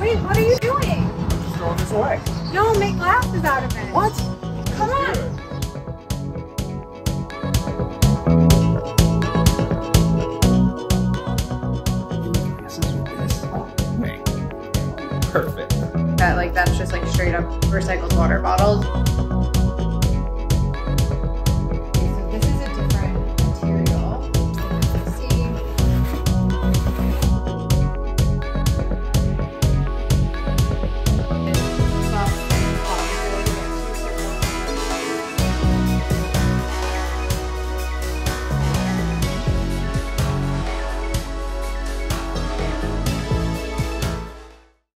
Wait, what are you doing? Just throwing this away. No, make glasses out of it. What? Come on. Perfect. That's just like straight up recycled water bottles.